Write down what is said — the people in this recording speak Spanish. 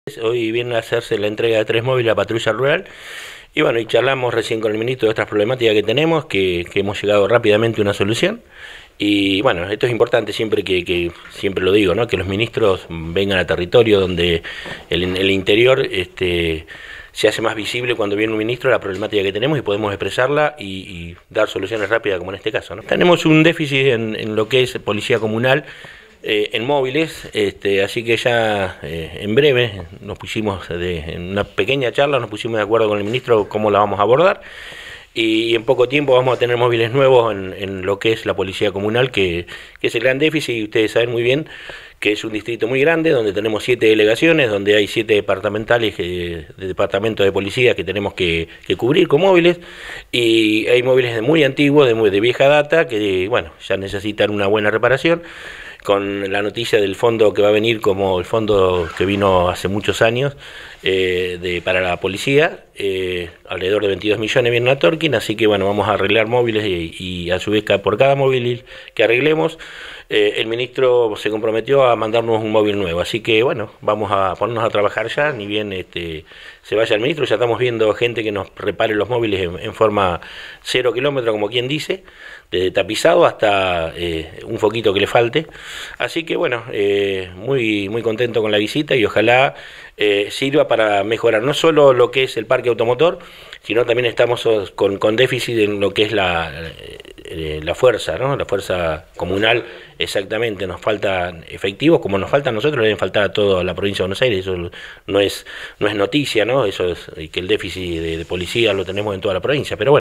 Hoy viene a hacerse la entrega de 3 móviles a Patrulla Rural y bueno, y charlamos recién con el ministro de estas problemáticas que tenemos, que hemos llegado rápidamente a una solución. Y bueno, esto es importante siempre que siempre lo digo, ¿no? Que los ministros vengan a territorio donde el interior se hace más visible cuando viene un ministro la problemática que tenemos y podemos expresarla y dar soluciones rápidas como en este caso, ¿no? Tenemos un déficit en lo que es policía comunal, en móviles, así que ya en breve nos pusimos, en una pequeña charla, nos pusimos de acuerdo con el ministro cómo la vamos a abordar y en poco tiempo vamos a tener móviles nuevos en lo que es la policía comunal, que es el gran déficit, y ustedes saben muy bien que es un distrito muy grande, donde tenemos 7 delegaciones, donde hay 7 departamentales de departamentos de policía que tenemos que cubrir con móviles, y hay móviles muy antiguos, de vieja data, que bueno, ya necesitan una buena reparación. Con la noticia del fondo que va a venir, como el fondo que vino hace muchos años para la policía, alrededor de 22 millones viene a Torquín, así que bueno, vamos a arreglar móviles y a su vez por cada móvil que arreglemos, el ministro se comprometió a mandarnos un móvil nuevo, así que bueno, vamos a ponernos a trabajar ya, ni bien se vaya el ministro, ya estamos viendo gente que nos repare los móviles en forma 0 kilómetros, como quien dice, desde tapizado hasta un foquito que le falte. Así que bueno, muy contento con la visita y ojalá sirva para mejorar no solo lo que es el parque automotor, sino también estamos con déficit en lo que es la fuerza, ¿no? La fuerza comunal, exactamente, nos faltan efectivos, como nos faltan a nosotros, le deben faltar a toda la provincia de Buenos Aires, eso no es noticia, ¿no? Eso es que el déficit de policía lo tenemos en toda la provincia, pero bueno.